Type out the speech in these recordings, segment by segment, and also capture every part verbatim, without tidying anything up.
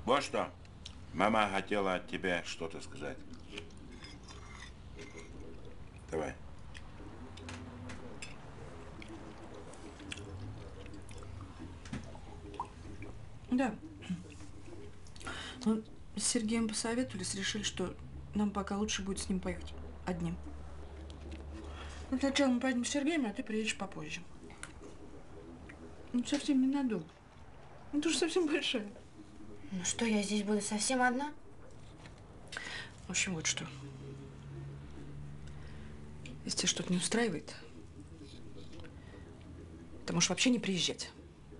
Вот что. Мама хотела тебе что-то сказать. Давай. Да. Ну, с Сергеем посоветовались, решили, что нам пока лучше будет с ним поехать одним. Ну, сначала мы поедем с Сергеем, а ты приедешь попозже. Ну, совсем ненадолго. Ну, ты же совсем большая. Ну что, я здесь буду совсем одна? В общем, вот что. Если тебя что-то не устраивает, ты можешь вообще не приезжать.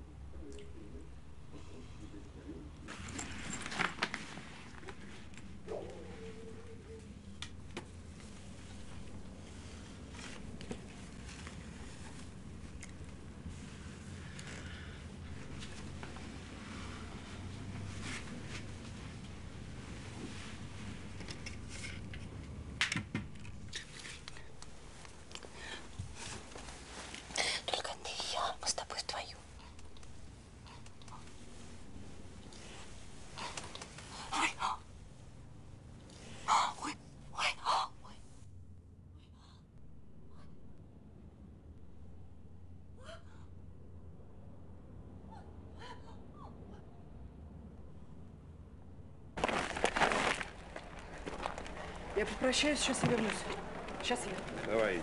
Я попрощаюсь, сейчас я вернусь. Сейчас я. Давай.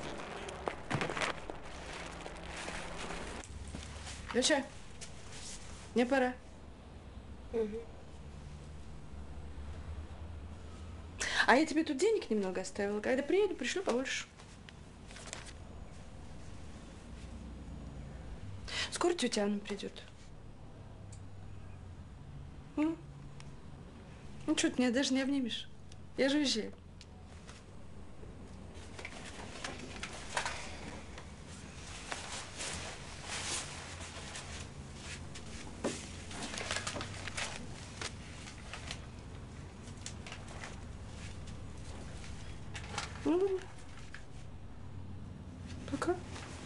Доча, мне пора. Угу. А я тебе тут денег немного оставила. Когда приеду, пришлю побольше. Скоро тетя Анна придет. Ну, ну что ты меня даже не обнимешь? Я же уезжаю. Ну, пока.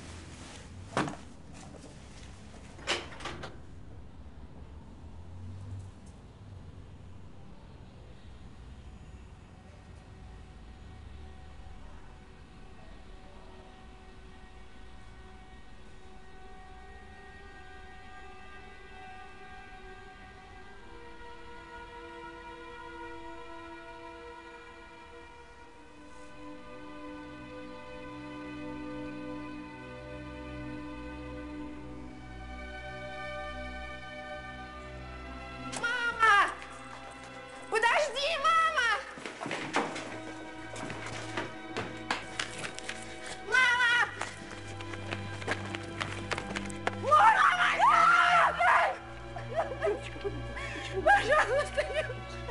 Пожалуйста, не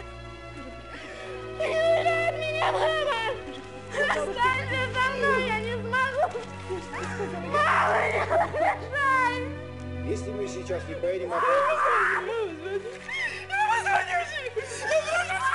Не уезжай от меня, мама! Останься со мной, я не смогу! Мама, не уезжай! Если мы сейчас не поедем, а... Я позвоню! Я позвоню!